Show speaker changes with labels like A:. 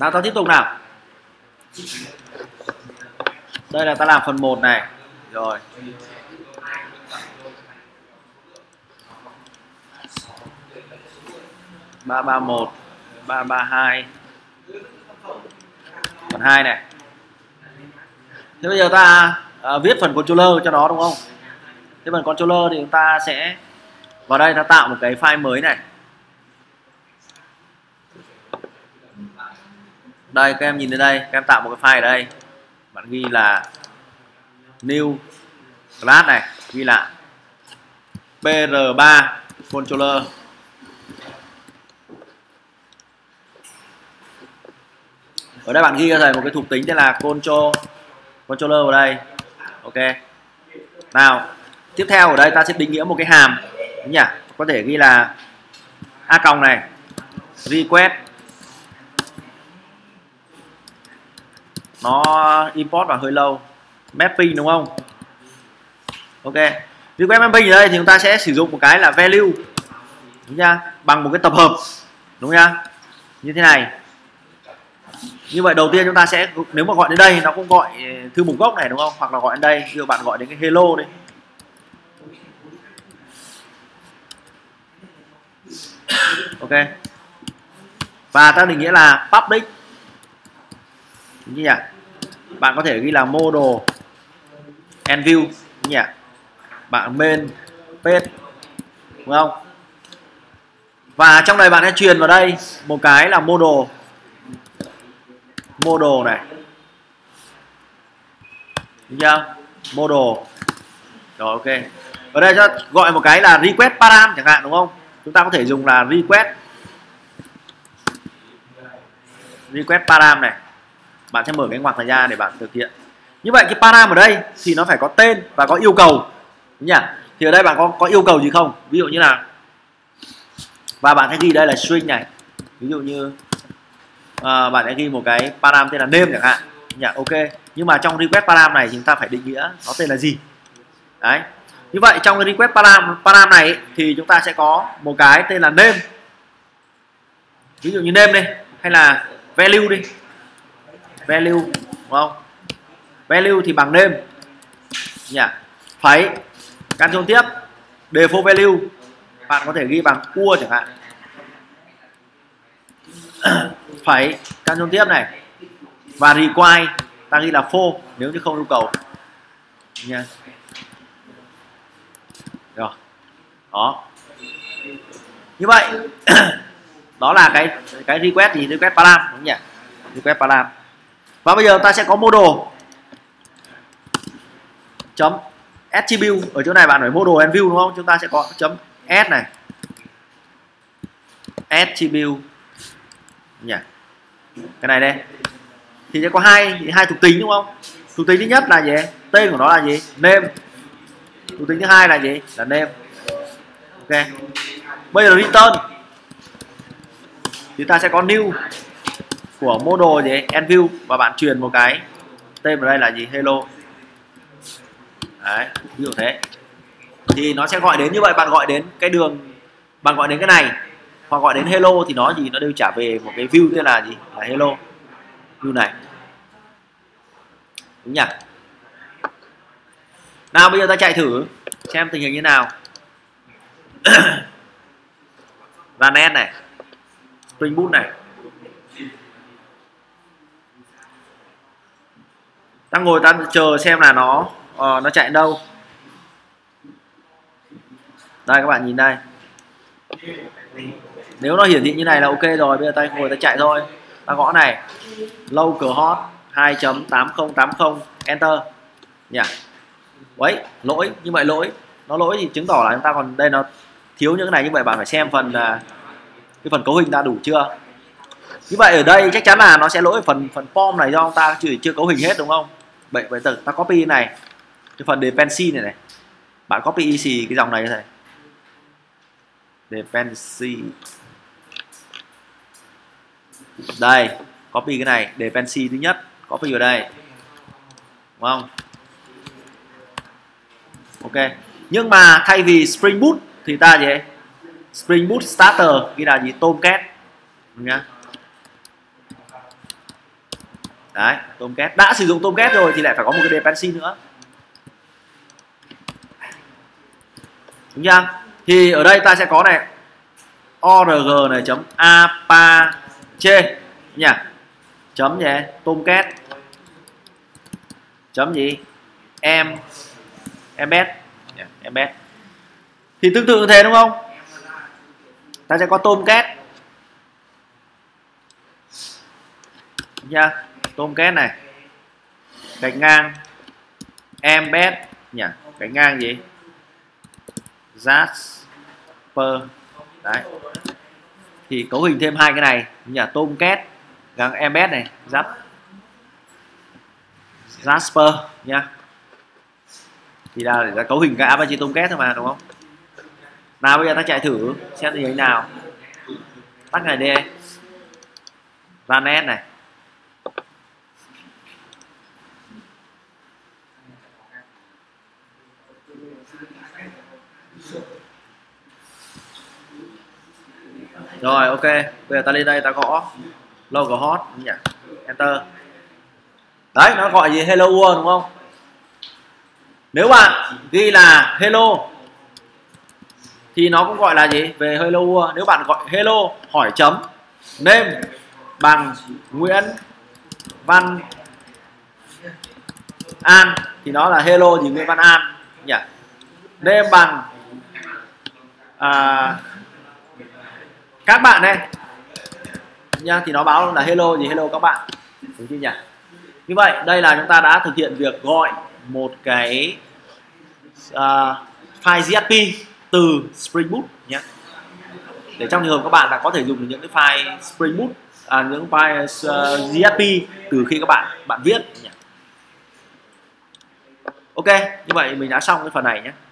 A: Nào ta tiếp tục nào. Đây là ta làm phần 1 này. Rồi. ba ba một, 332. Phần 2 này. Thế bây giờ ta viết phần controller cho nó đúng không? Thế phần controller thì chúng ta sẽ vào đây ta tạo một cái file mới này. Đây các em nhìn đến đây, các em tạo một cái file ở đây. Bạn ghi là new class này, ghi là pr3 controller. Ở đây bạn ghi cho thầy một cái thuộc tính tên là controller vào đây. Ok. Nào, tiếp theo ở đây ta sẽ định nghĩa một cái hàm đúng nhỉ? Có thể ghi là a còng này request, nó import vào hơi lâu, mapping đúng không? Ok. Request mapping ở đây thì chúng ta sẽ sử dụng một cái là value đúng chưa? Bằng một cái tập hợp đúng chưa? Như thế này. Như vậy đầu tiên chúng ta sẽ, nếu mà gọi đến đây nó cũng gọi thư mục gốc này đúng không? Hoặc là gọi đến đây, ví dụ bạn gọi đến cái hello đi. Ok. Và ta định nghĩa là public. Đúng nhỉ? Bạn có thể ghi là model and view nhỉ? Bạn main page đúng không? Và trong này bạn sẽ truyền vào đây một cái là model này. Đúng chưa? Model. Rồi ok. Ở đây cho gọi một cái là request param chẳng hạn đúng không? Chúng ta có thể dùng là request param này. Bạn sẽ mở cái ngoặc này ra để bạn thực hiện. Như vậy cái param ở đây thì nó phải có tên và có yêu cầu. Đúng nhỉ? Thì ở đây bạn có yêu cầu gì không? Ví dụ như là, và bạn sẽ ghi đây là string này. Ví dụ như bạn sẽ ghi một cái param tên là name chẳng hạn. Dạ, ok. Nhưng mà trong request param này chúng ta phải định nghĩa nó tên là gì. Đấy. Như vậy trong cái request param này thì chúng ta sẽ có một cái tên là name. Ví dụ như name đây, hay là value đi. Value đúng không? Value thì bằng name. Dạ. Phẩy Ctrl tiếp default value bạn có thể ghi bằng ua chẳng hạn. Phẩy Ctrl tiếp này. Và require ta ghi là false nếu như không yêu cầu nha. Rồi. Đó. Như vậy đó là cái request gì? Request param đúng nhỉ? Request param. Và bây giờ ta sẽ có model chấm attribute. Ở chỗ này bạn phải model and view đúng không? Chúng ta sẽ có chấm add này. Attribute nhỉ? Cái này đây. Thì sẽ có hai thuộc tính đúng không? Thuộc tính thứ nhất là gì? Tên của nó là gì? Name. Thuộc tính thứ hai là gì? Là name. Ok. Bây giờ return thì ta sẽ có new của model gì? And view, và bạn truyền một cái tên vào đây là gì? Hello. Đấy, ví dụ thế. Thì nó sẽ gọi đến, như vậy bạn gọi đến cái đường, bạn gọi đến cái này hoặc gọi đến hello thì nó gì? Nó đều trả về một cái view tên là gì? Là hello. View này. Đúng nhỉ? Nào bây giờ ta chạy thử xem tình hình như nào. Runet này, Spring Boot này. Ta ngồi ta chờ xem là nó chạy đâu. Đây các bạn nhìn đây. Nếu nó hiển thị như này là ok rồi, bây giờ ta ngồi ta chạy thôi. Ta gõ này, localhost 2.8080 enter nhỉ. Đấy, lỗi, như vậy nó lỗi thì chứng tỏ là chúng ta còn đây nó thiếu những cái này. Như vậy bạn phải xem phần cái phần cấu hình đã đủ chưa. Như vậy ở đây chắc chắn là nó sẽ lỗi phần form này do ta chưa cấu hình hết đúng không. Vậy ta copy này, cái phần dependency này, bạn copy easy cái dòng này này, dependency đây, copy cái này, dependency thứ nhất copy vào đây đúng không. Ok. Nhưng mà thay vì Spring Boot thì ta gì ấy? Spring Boot starter ghi là gì? Tomcat nhá. Đấy, Tomcat đã sử dụng Tomcat rồi thì lại phải có một cái dependency nữa, đúng chưa? Thì ở đây ta sẽ có này org này chấm apache nhỉ, chấm gì Tomcat chấm gì embed thì tương tự như thế đúng không? Ta sẽ có Tomcat nha, Tomcat này gạch ngang embed nhỉ, gạch ngang gì Jasper. Đấy, thì cấu hình thêm hai cái này nhỉ, Tomcat gắn embed này Jasper nha, thì là để cấu hình cái Apache Tomcat thôi mà, đúng không? Nào bây giờ ta chạy thử xem như thế nào. Tắt này đi, Vanet này, rồi ok. Bây giờ ta lên đây ta gõ localhost nhỉ, enter. Đấy, nó gọi gì hello world đúng không? Nếu bạn ghi là hello thì nó cũng gọi là gì về hello world. Nếu bạn gọi hello hỏi chấm name bằng Nguyễn Văn An thì nó là hello gì Nguyễn Văn An nhỉ. Name bằng các bạn đây nha, thì nó báo là hello gì hello các bạn, đúng chưa nhỉ? Như vậy đây là chúng ta đã thực hiện việc gọi một cái file JSP từ Spring Boot nhé, để trong trường hợp các bạn đã có thể dùng những cái file Spring Boot, những file JSP từ khi các bạn viết nhé. Ok, như vậy mình đã xong cái phần này nhé.